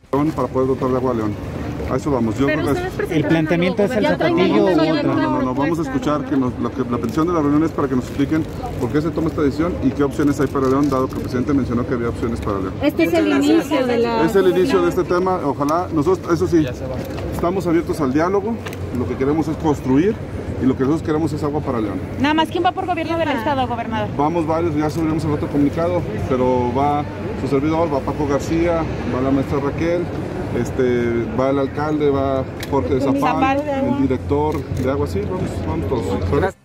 para poder dotar de agua a León. A eso vamos. Yo creo que el planteamiento es el zapatillo o otra. No, vamos a escuchar que la petición de la reunión es para que nos expliquen por qué se toma esta decisión y qué opciones hay para León, dado que el presidente mencionó que había opciones para León. Este es el inicio de la... Es el inicio de este tema. Ojalá, nosotros, eso sí, estamos abiertos al diálogo. Lo que queremos es construir y lo que nosotros queremos es agua para León. Nada más, ¿quién va por gobierno del estado, gobernador? Vamos varios, ya subiremos el otro comunicado, pero va su servidor, va Paco García, va la maestra Raquel, va el alcalde, va Jorge Zapal, el director de agua, sí, vamos todos.